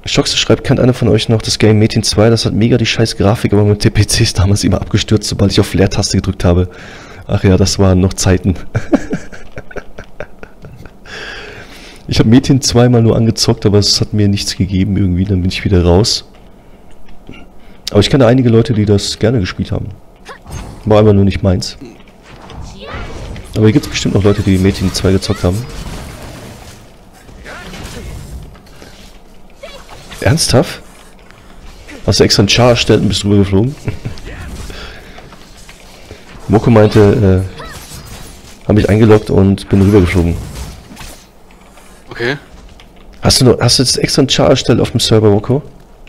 Schox schreibt, kennt einer von euch noch das Game Metin 2? Das hat mega die scheiß Grafik, aber mit TPC ist damals immer abgestürzt, sobald ich auf Leertaste gedrückt habe. Ach ja, das waren noch Zeiten. Ich habe Metin 2 mal nur angezockt, aber es hat mir nichts gegeben irgendwie, dann bin ich wieder raus. Aber ich kenne einige Leute, die das gerne gespielt haben. War einfach nur nicht meins. Aber hier gibt es bestimmt noch Leute, die Metin 2 gezockt haben. Ernsthaft? Hast du extra einen Char erstellt und bist rübergeflogen? Moko meinte, habe mich eingeloggt und bin rübergeflogen. Okay. Hast du jetzt extra einen Char erstellt auf dem Server, Moko?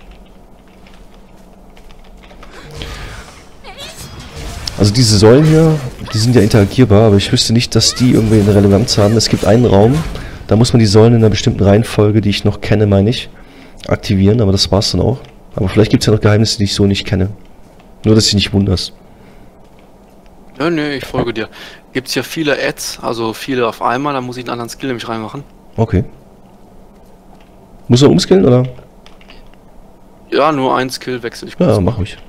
Also diese Säulen hier, die sind ja interagierbar, aber ich wüsste nicht, dass die irgendwie eine Relevanz haben. Es gibt einen Raum, da muss man die Säulen in einer bestimmten Reihenfolge, die ich noch kenne, meine ich, aktivieren, aber das war's dann auch. Aber vielleicht gibt es ja noch Geheimnisse, die ich so nicht kenne. Nur, dass du dich nicht wunderst. Ja, nee, ich folge dir. Gibt's ja viele Ads, also viele auf einmal, da muss ich einen anderen Skill nämlich reinmachen. Okay. Muss er umskillen, oder? Ja, nur ein Skill wechsel ich. Ja, mach ruhig.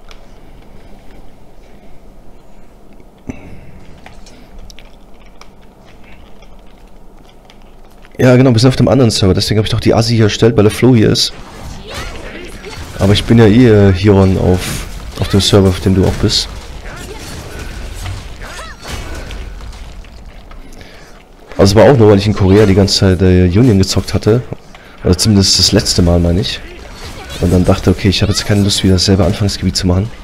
Ja, genau, wir sind auf dem anderen Server, deswegen habe ich doch die Assi hier erstellt, weil der Flo hier ist. Aber ich bin ja eh Hiron auf dem Server, auf dem du auch bist. Also es war auch nur, weil ich in Korea die ganze Zeit Union gezockt hatte. Oder zumindest das letzte Mal, meine ich. Und dann dachte, okay, ich habe jetzt keine Lust, wieder dasselbe Anfangsgebiet zu machen.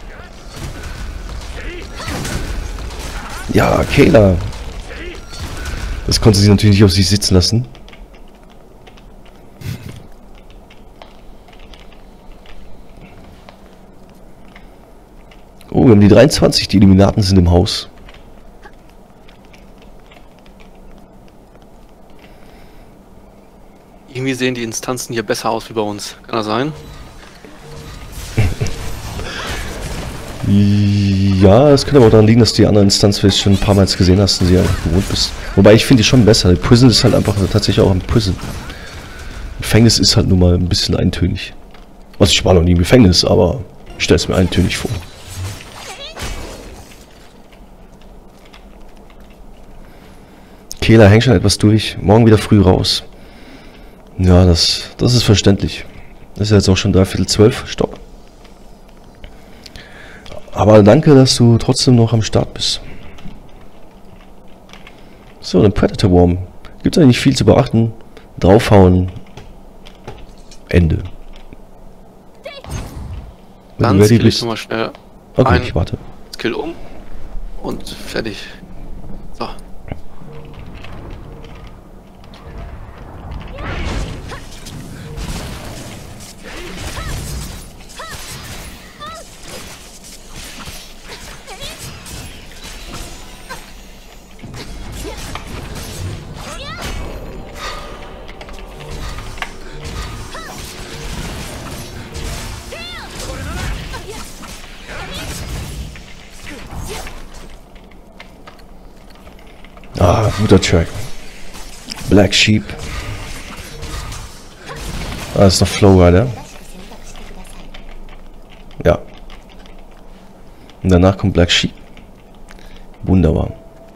Ja, Kayla. Das konnte sie natürlich nicht auf sich sitzen lassen. Oh, wir haben die 23, die Illuminaten sind im Haus. Irgendwie sehen die Instanzen hier besser aus wie bei uns. Kann das sein? Ja, es könnte aber auch daran liegen, dass du die andere Instanz vielleicht schon ein paar Mal gesehen hast und sie einfach gewohnt bist. Wobei ich finde die schon besser. Prison ist halt einfach tatsächlich auch ein Prison. Gefängnis ist halt nun mal ein bisschen eintönig. Also ich war noch nie im Gefängnis, aber ich stelle es mir eintönig vor. Kehler, häng schon etwas durch. Morgen wieder früh raus. Ja, das ist verständlich. Das ist jetzt auch schon 11:45. Stopp. Aber danke, dass du trotzdem noch am Start bist. So, ein Predator Worm. Gibt es eigentlich viel zu beachten. Draufhauen. Ende. Wenn Dann du ready skill ich bist. nochmal schnell Okay, ein ich warte. Skill um und fertig. So. Ah, guter Track. Black Sheep. Ah, das ist noch Flowrider. Ja. Und danach kommt Black Sheep. Wunderbar.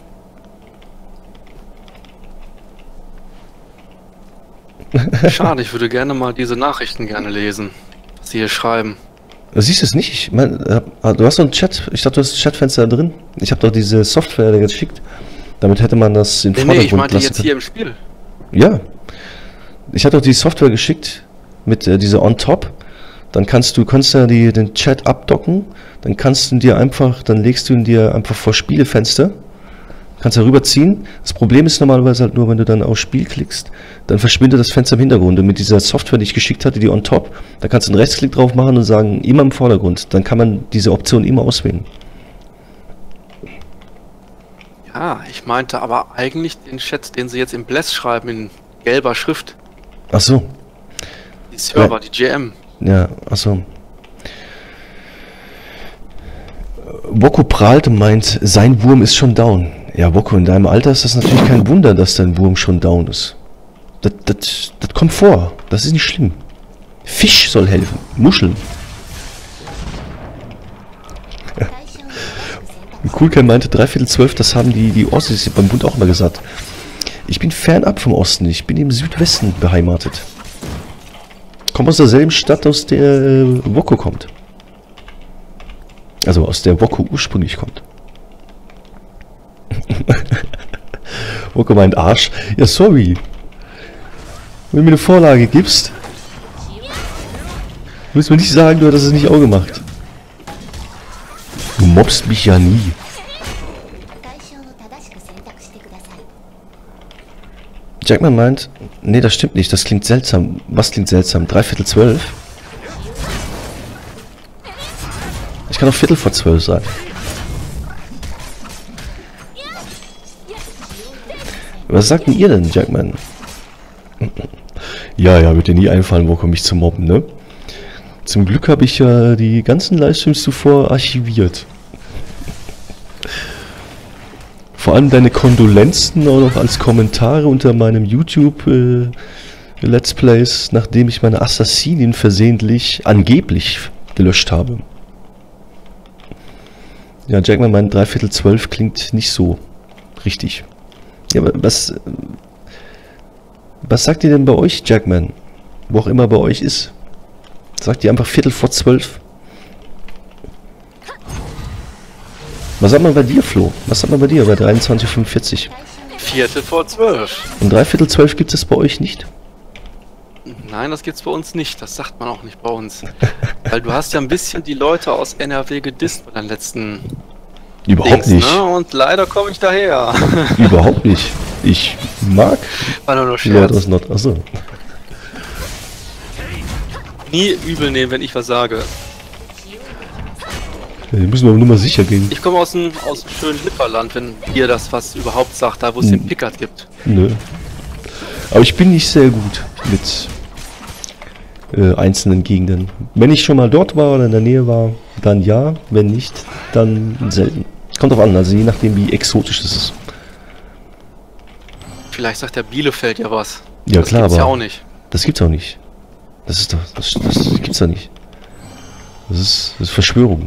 Schade, ich würde gerne mal diese Nachrichten gerne lesen, was sie hier schreiben. Siehst du es nicht? Ich mein, du hast doch einen Chat. Ich dachte, du hast ein Chatfenster da drin. Ich habe doch diese Software geschickt. Damit hätte man das in den Nee, Vordergrund ich meinte lassen jetzt können. hier im Spiel. Ja. Ich hatte doch die Software geschickt mit dieser On Top. Dann kannst du ja den Chat abdocken. Dann kannst du dir einfach, dann legst du ihn dir einfach vor Spielefenster. Kannst da rüberziehen. Das Problem ist normalerweise halt nur, wenn du dann auf Spiel klickst, dann verschwindet das Fenster im Hintergrund. Und mit dieser Software, die ich geschickt hatte, die On Top, da kannst du einen Rechtsklick drauf machen und sagen, immer im Vordergrund. Dann kann man diese Option immer auswählen. Ja, ich meinte aber eigentlich den Chat, den sie jetzt im Bless schreiben, in gelber Schrift. Ach so. Die Server, die GM. Ja, ach so. Woko prahlt und meint, sein Wurm ist schon down. Ja, Woko, in deinem Alter ist das natürlich kein Wunder, dass dein Wurm schon down ist. Das kommt vor. Das ist nicht schlimm. Fisch soll helfen. Muscheln. Coolcam meinte 3/4/12, das haben die Ossis beim Bund auch mal gesagt. Ich bin fernab vom Osten, ich bin im Südwesten beheimatet. Komme aus derselben Stadt, aus der Woko kommt. Also aus der Woko ursprünglich kommt. Woko meint Arsch. Ja, sorry. Wenn du mir eine Vorlage gibst, willst du mir nicht sagen, du hättest es nicht auch gemacht. Du mobst mich ja nie. Jackman meint, nee, das stimmt nicht, das klingt seltsam. Was klingt seltsam? 3/4/12? Ich kann auch 12:15 sein. Was sagt denn ihr denn, Jackman? Ja, wird dir nie einfallen, wo komme ich zu mobben, ne? Zum Glück habe ich ja die ganzen Livestreams zuvor archiviert. Vor allem deine Kondolenzen auch noch als Kommentare unter meinem YouTube Let's Plays, nachdem ich meine Assassinen versehentlich, angeblich, gelöscht habe. Ja, Jackman meint 3/4/12 klingt nicht so richtig. Ja, aber was sagt ihr denn bei euch, Jackman? Wo auch immer bei euch ist. Sagt ihr einfach 12:15? Was sagt man bei dir, Flo? Was sagt man bei dir bei 23:45? 12:15. Und 3/4/12 gibt es bei euch nicht? Nein, das gibt's bei uns nicht. Das sagt man auch nicht bei uns. Weil du hast ja ein bisschen die Leute aus NRW gedisst bei deinen letzten Überhaupt Dings, nicht. Ne? Und leider komme ich daher. Überhaupt nicht. Ich mag War nur die Leute Scherz. aus Nord... Achso. Nie übel nehmen, wenn ich was sage. Ja, die müssen wir aber nur mal sicher gehen. Ich komme aus dem schönen Lipperland, wenn ihr das was überhaupt sagt, da wo es den Pickard gibt. Nö. Aber ich bin nicht sehr gut mit einzelnen Gegenden. Wenn ich schon mal dort war oder in der Nähe war, dann ja. Wenn nicht, dann selten. Kommt drauf an, also je nachdem wie exotisch das ist. Vielleicht sagt der Bielefeld ja was. Ja Das klar, gibt's aber ja auch nicht. das gibt's auch nicht. Das ist doch, das gibt's doch nicht. Das ist Verschwörung.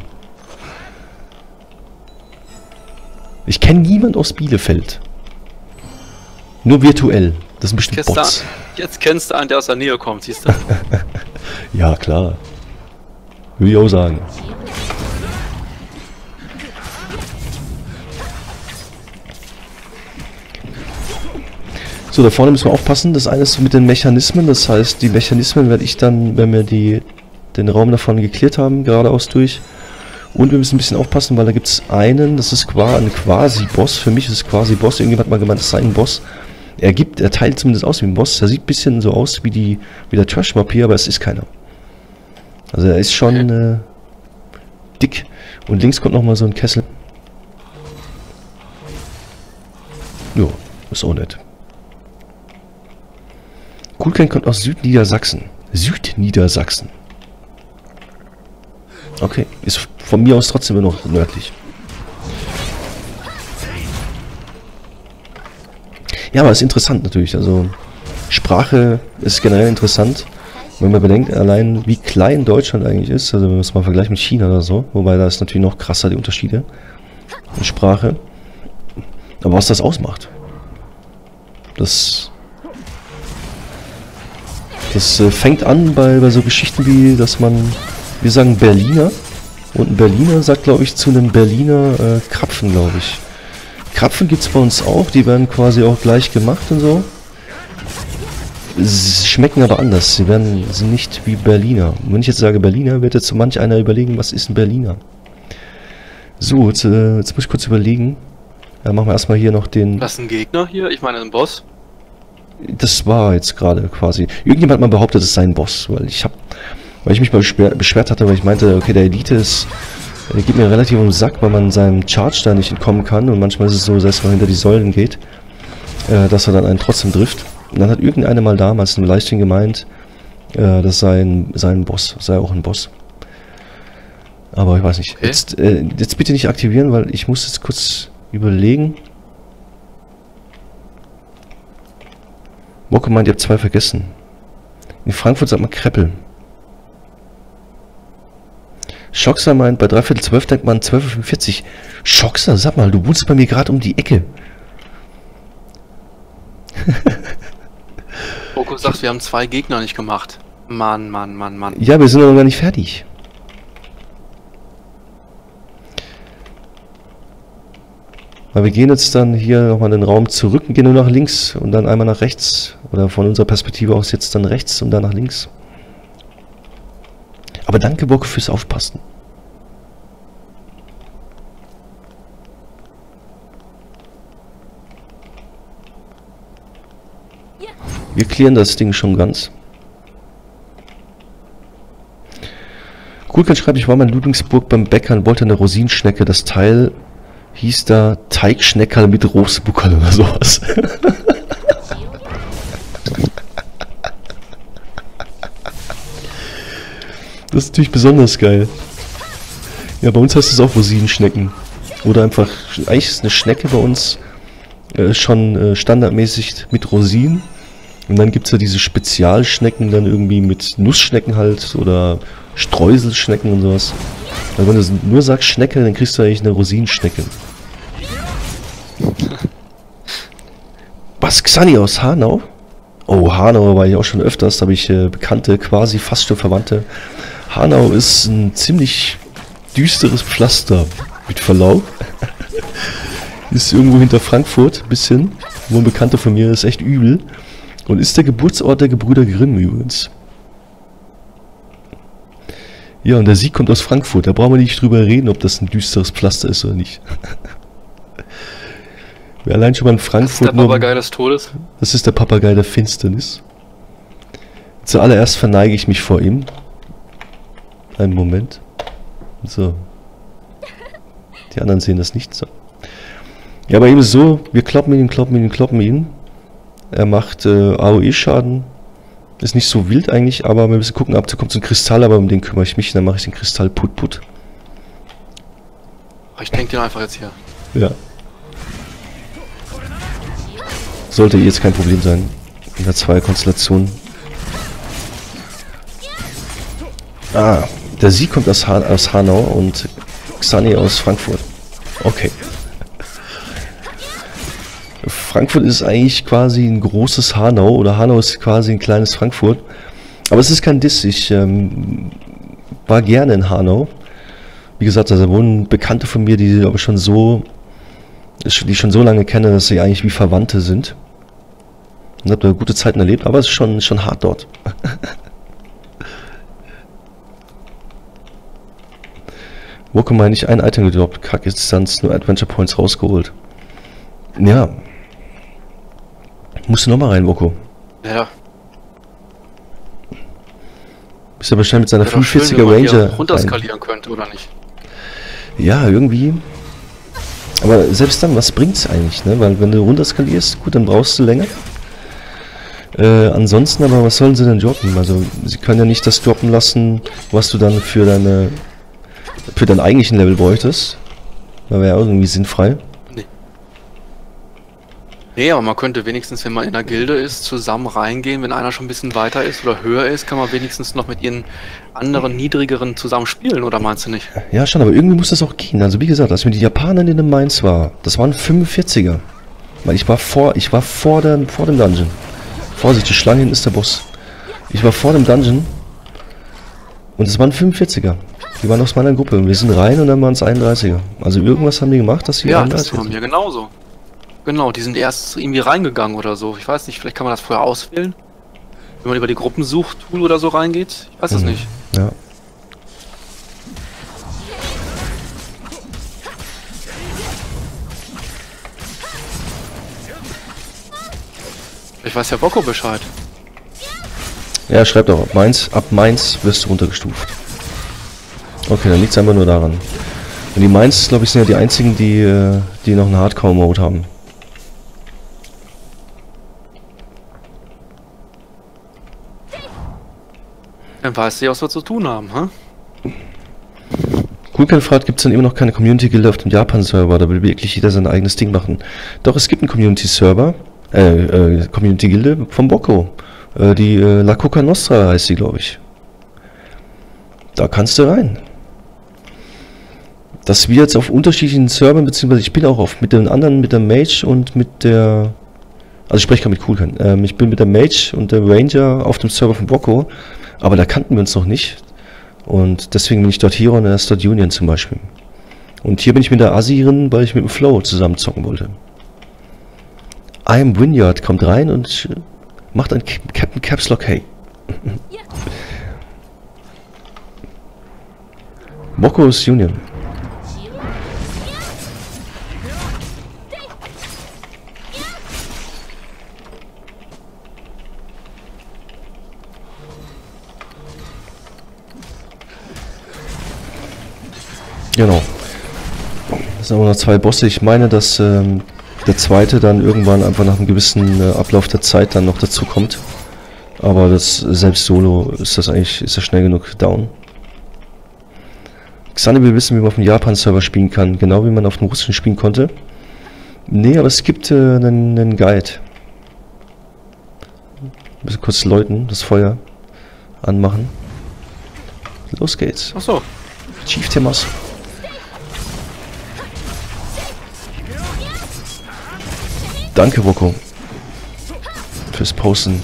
Ich kenne niemand aus Bielefeld. Nur virtuell. Das sind bestimmt Bots. Jetzt kennst du einen, der aus der Nähe kommt, siehst du? Ja, klar. Würde ich auch sagen. So, da vorne müssen wir aufpassen. Das eine ist mit den Mechanismen. Das heißt, die Mechanismen werde ich dann, wenn wir den Raum davon geklärt haben, geradeaus durch. Und wir müssen ein bisschen aufpassen, weil da gibt es einen, das ist ein Quasi-Boss. Für mich ist es Quasi-Boss. Irgendjemand hat mal gemeint, das sei ein Boss. Er teilt zumindest aus wie ein Boss. Er sieht ein bisschen so aus wie der Trash-Mob hier, aber es ist keiner. Also er ist schon dick. Und links kommt nochmal so ein Kessel. Jo, ist auch nett. Coolcam kommt aus Südniedersachsen. Südniedersachsen. Okay, ist von mir aus trotzdem immer noch nördlich. Ja, aber ist interessant natürlich. Also Sprache ist generell interessant. Wenn man bedenkt, allein wie klein Deutschland eigentlich ist, also wenn man es mal vergleicht mit China oder so, wobei da ist natürlich noch krasser die Unterschiede in Sprache. Aber was das ausmacht, das fängt an bei so Geschichten wie, dass wir sagen Berliner, und ein Berliner sagt, glaube ich, zu einem Berliner Krapfen, glaube ich. Krapfen gibt es bei uns auch, die werden quasi auch gleich gemacht und so. Sie schmecken aber anders, sind nicht wie Berliner. Und wenn ich jetzt sage Berliner, wird jetzt so manch einer überlegen, was ist ein Berliner? So, jetzt muss ich kurz überlegen. Ja, machen wir erstmal hier noch den... Das ist ein Gegner hier, ich meine ein Boss. Das war jetzt gerade quasi... Irgendjemand hat mal behauptet, es sei ein Boss, weil ich mich mal beschwert hatte, weil ich meinte, okay, der Elite geht mir relativ um den Sack, weil man seinem Charge da nicht entkommen kann, und manchmal ist es so, selbst wenn man hinter die Säulen geht, dass er dann einen trotzdem trifft. Und dann hat irgendeiner mal damals im Livestream gemeint, das sei ein Boss, sei auch ein Boss. Aber ich weiß nicht. Okay. Jetzt bitte nicht aktivieren, weil ich muss jetzt kurz überlegen. Mocke meint, ihr habt 2 vergessen. In Frankfurt sagt man Kreppel. Schoxer meint, bei 3/4 denkt man 12:45 Uhr. Schoxer, sag mal, du wohnst bei mir gerade um die Ecke. Boko sagt, wir haben 2 Gegner nicht gemacht. Mann, Mann, Mann, Mann. Ja, wir sind aber noch gar nicht fertig. Weil wir gehen jetzt dann hier nochmal in den Raum zurück und gehen nur nach links und dann einmal nach rechts. Oder von unserer Perspektive aus jetzt dann rechts und dann nach links. Aber danke, Boko, fürs Aufpassen. Wir klären das Ding schon ganz. Kulkan schreibt, ich war mal in Ludwigsburg beim Bäcker und wollte eine Rosinenschnecke. Das Teil hieß da Teigschneckerl mit Rosebuckerl oder sowas. Das ist natürlich besonders geil. Ja, bei uns heißt es auch Rosinenschnecken. Oder einfach, eigentlich ist eine Schnecke bei uns schon standardmäßig mit Rosinen. Und dann gibt es ja diese Spezialschnecken dann irgendwie mit Nussschnecken halt oder Streuselschnecken und sowas. Also wenn du nur sagst Schnecke, dann kriegst du eigentlich eine Rosinenschnecke. Was, Xani aus Hanau? Oh, Hanau war ich auch schon öfters, da habe ich Bekannte, quasi fast schon Verwandte. Hanau ist ein ziemlich düsteres Pflaster, mit Verlaub. Ist irgendwo hinter Frankfurt, ein bisschen. Wo ein Bekannter von mir ist echt übel. Und ist der Geburtsort der Gebrüder Grimm übrigens. Ja, und der Sieg kommt aus Frankfurt. Da brauchen wir nicht drüber reden, ob das ein düsteres Pflaster ist oder nicht. Wer allein schon mal in Frankfurt... Das ist der Papagei des Todes? Das ist der Papagei der Finsternis. Zuallererst verneige ich mich vor ihm. Einen Moment. So. Die anderen sehen das nicht. So. Ja, aber eben so, wir kloppen ihn. Er macht AOE-Schaden. Ist nicht so wild eigentlich, aber wir müssen gucken, ab da kommt so ein Kristall, aber um den kümmere ich mich. Dann mache ich den Kristall Put. Ich denke den einfach jetzt hier. Ja. Sollte jetzt kein Problem sein. In der Zweierkonstellation. Ah, der Sieg kommt aus Hanau und Xani aus Frankfurt. Okay. Frankfurt ist eigentlich quasi ein großes Hanau, oder Hanau ist quasi ein kleines Frankfurt. Aber es ist kein Diss, ich war gerne in Hanau. Wie gesagt, da wohnen Bekannte von mir, die aber schon so lange kennen, dass sie eigentlich wie Verwandte sind. Und habe da gute Zeiten erlebt, aber es ist schon hart dort. Woko meine ich, ein Item gedroppt, Kack-Instanz, nur Adventure Points rausgeholt. Ja. Musst du nochmal rein, Woko. Ja. Bist ja wahrscheinlich mit seiner 45er schön, wenn man Ranger hier runterskalieren könnte, oder nicht? Ja, irgendwie. Aber selbst dann, was bringt's eigentlich, ne? Weil wenn du runterskalierst, gut, dann brauchst du länger. Ansonsten aber, was sollen sie denn droppen? Also, sie können ja nicht das droppen lassen, was du dann für deinen eigentlichen Level bräuchtest. Das wäre ja irgendwie sinnfrei. Nee, aber man könnte wenigstens, wenn man in der Gilde ist, zusammen reingehen. Wenn einer schon ein bisschen weiter ist oder höher ist, kann man wenigstens noch mit ihren anderen, niedrigeren zusammen spielen, oder meinst du nicht? Ja, schon, aber irgendwie muss das auch gehen. Also wie gesagt, als mit den Japanern in dem Mainz war, das waren 45er. Weil ich war vor dem Dungeon. Vorsicht, die Schlange hinten ist der Boss. Ich war vor dem Dungeon und es waren 45er. Die waren aus meiner Gruppe. Wir sind rein und dann waren es 31er. Also irgendwas haben die gemacht, dass sie 31 das war mir genauso. Genau, die sind erst irgendwie reingegangen oder so. Ich weiß nicht, vielleicht kann man das vorher auswählen. Wenn man über die Gruppensuchtool oder so reingeht. Ich weiß es nicht. Ja. Ich weiß ja Boko Bescheid. Ja, schreibt auch, ab Mainz wirst du runtergestuft. Okay, dann liegt es einfach nur daran. Und die Mainz, glaube ich, sind ja die einzigen, die noch einen Hardcore-Mode haben. Dann weißt du ja, was wir zu tun haben, hä? Kulkan fragt, gibt es dann immer noch keine Community-Gilde auf dem Japan-Server? Da will wirklich jeder sein eigenes Ding machen. Doch, es gibt einen Community-Server, Community-Gilde von Boko. Die La Coca Nostra heißt sie, glaube ich. Da kannst du rein. dass wir jetzt auf unterschiedlichen Servern, beziehungsweise ich bin auch auf mit den anderen, mit der Mage und mit der... Also ich spreche gerade mit Coolcan. Ich bin mit der Mage und der Ranger auf dem Server von Woko, aber da kannten wir uns noch nicht. Und deswegen bin ich dort Hero und er ist dort Union zum Beispiel. Und hier bin ich mit der Asirin, weil ich mit dem Flo zusammen zocken wollte. I am Winyard kommt rein und macht ein Captain Caps Lock Hey. Woko ist Union. Genau. Es sind aber noch 2 Bosse. Ich meine, dass der zweite dann irgendwann einfach nach einem gewissen Ablauf der Zeit dann noch dazu kommt. Aber das selbst solo ist das eigentlich, ist das schnell genug down. Xani will wissen, wie man auf dem Japan-Server spielen kann, genau wie man auf dem russischen spielen konnte. Nee, aber es gibt einen Guide. Ein bisschen kurz läuten, das Feuer anmachen. Los geht's. Achso. Chief Timmers. Danke, Woko. Fürs Posten.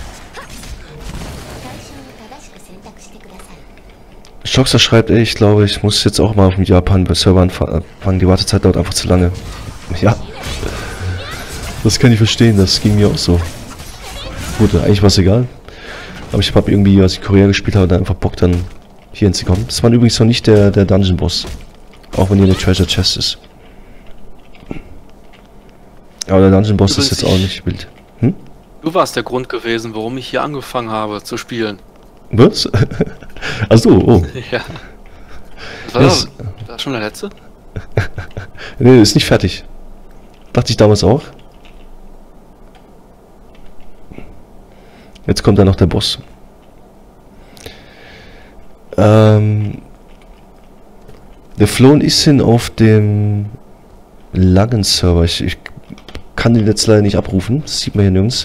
Shoxer schreibt, ey, ich glaube, ich muss jetzt auch mal auf dem Japan-Server anfangen. Die Wartezeit dauert einfach zu lange. Ja. Das kann ich verstehen, das ging mir auch so. Gut, eigentlich war es egal. Aber ich habe irgendwie, als ich Korea gespielt habe, dann einfach Bock, dann hier hinzukommen. Das war übrigens noch nicht der Dungeon-Boss. Auch wenn hier eine Treasure Chest ist. Aber der Dungeon-Boss ist jetzt auch nicht wild. Hm? Du warst der Grund gewesen, warum ich hier angefangen habe zu spielen. Was? Achso, oh. Ja. Das war schon der letzte? Nee, ist nicht fertig. Dachte ich damals auch. Jetzt kommt dann noch der Boss. Der Flo und ich sind auf dem langen Server. Ich kann den jetzt leider nicht abrufen. Das sieht man hier nirgends.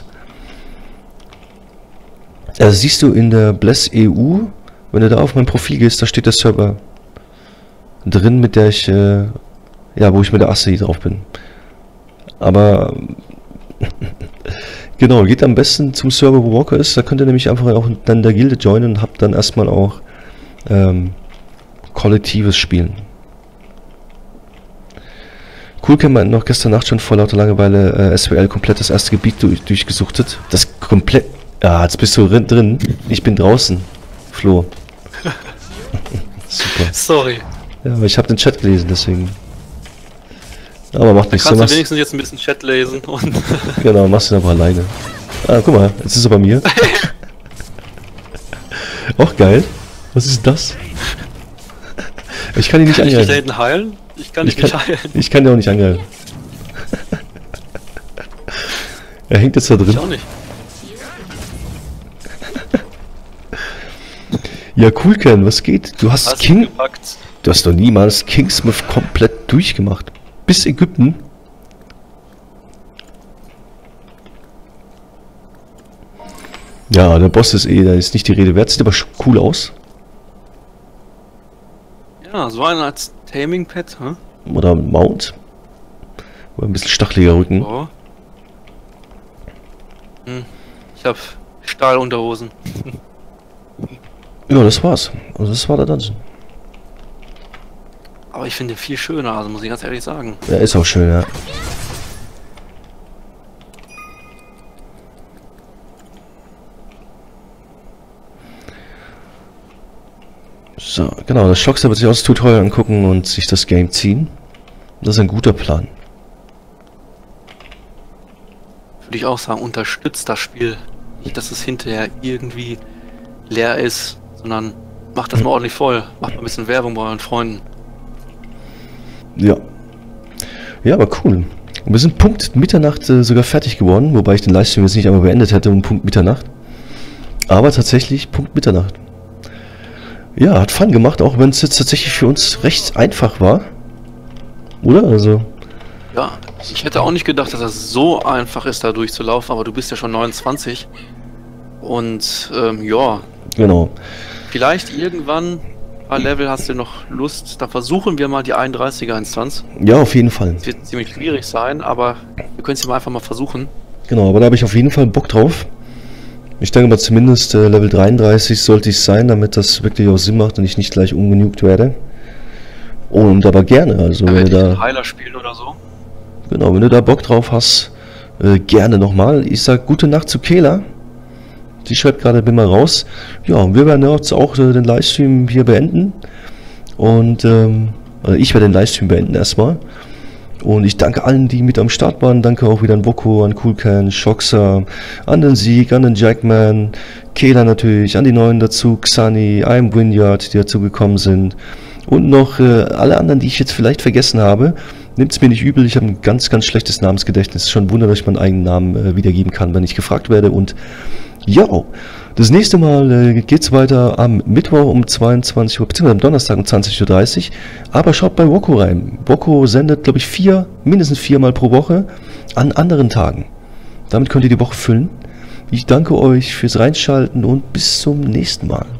Siehst du in der Bless EU, wenn du da auf mein Profil gehst, da steht der Server drin, mit der ich, ja, wo ich mit der Asse drauf bin. Aber, genau, geht am besten zum Server, wo Walker ist, da könnt ihr nämlich einfach auch dann der Gilde joinen und habt dann erstmal auch, kollektives Spielen. Coolcam meint noch gestern Nacht schon vor lauter Langeweile SWL komplett das erste Gebiet durchgesuchtet. Das komplett... Ja, jetzt bist du drin. Ich bin draußen. Flo. Super. Sorry. Ja, aber ich habe den Chat gelesen, deswegen. Aber macht nichts. Kannst du wenigstens jetzt ein bisschen Chat lesen und... Genau, machst du ihn aber alleine. Ah, guck mal, jetzt ist er bei mir. Auch geil. Was ist das? Ich kann ihn nicht angreifen. Kann ich dich da hinten heilen? Ich kann dich nicht heilen. Ich kann dir auch nicht angreifen. Er hängt jetzt da drin. Ich auch nicht. Ja, Coolcan, was geht? Du hast King... Gepackt. Du hast doch niemals Kingsmith komplett durchgemacht. Bis Ägypten. Ja, der Boss ist da ist nicht die Rede wert. Sieht aber cool aus. Ja, so einer als Taming-Pad, hm? Oder Mount. Oder ein bisschen stacheliger Rücken. Oh. Ich hab Stahlunterhosen. Ja, das war's. Also das war der Dungeon. Aber ich finde ihn viel schöner, also muss ich ganz ehrlich sagen. Ja, ist auch schön, ja. So, genau, das Shockster wird sich auch das Tutorial angucken und sich das Game ziehen. Das ist ein guter Plan. Würde ich auch sagen, unterstützt das Spiel. Nicht, dass es hinterher irgendwie leer ist, sondern macht das mal ordentlich voll. Macht mal ein bisschen Werbung bei euren Freunden. Ja. Ja, aber cool. Und wir sind Punkt Mitternacht sogar fertig geworden, wobei ich den Livestream jetzt nicht einmal beendet hätte um Punkt Mitternacht. Aber tatsächlich Punkt Mitternacht. Ja, hat Fun gemacht, auch wenn es jetzt tatsächlich für uns recht einfach war. Oder? Also. Ja, ich hätte auch nicht gedacht, dass das so einfach ist, da durchzulaufen, aber du bist ja schon 29. Und ja. Genau. Vielleicht irgendwann paar Level hast du noch Lust, dann versuchen wir mal die 31er-Instanz. Ja, auf jeden Fall. Es wird ziemlich schwierig sein, aber wir können es ja mal einfach mal versuchen. Genau, aber da habe ich auf jeden Fall Bock drauf. Ich denke mal zumindest Level 33 sollte ich sein, damit das wirklich auch Sinn macht und ich nicht gleich umgenugt werde. Und aber gerne, also Ja, wenn wenn du ich da, einen Heiler spielen oder so. genau, wenn du da Bock drauf hast, gerne nochmal. Ich sag gute Nacht zu Kela. Die schreibt gerade, bin mal raus. Ja, und wir werden jetzt auch den Livestream hier beenden. Und also ich werde den Livestream beenden erstmal. Und ich danke allen, die mit am Start waren. Danke auch wieder an Woko, an Coolcan, Shoxa, an den Sieg, an den Jackman, Kela natürlich, an die Neuen dazu, Xani, I'm Winyard, die dazu gekommen sind. Und noch alle anderen, die ich jetzt vielleicht vergessen habe. Nehmt es mir nicht übel, ich habe ein ganz, ganz schlechtes Namensgedächtnis. Es ist schon ein Wunder, dass ich meinen eigenen Namen wiedergeben kann, wenn ich gefragt werde. Und ja, das nächste Mal geht's weiter am Mittwoch um 22 Uhr, beziehungsweise am Donnerstag um 20:30 Uhr. Aber schaut bei Woko rein. Woko sendet, glaube ich, mindestens 4 Mal pro Woche an anderen Tagen. Damit könnt ihr die Woche füllen. Ich danke euch fürs Reinschalten und bis zum nächsten Mal.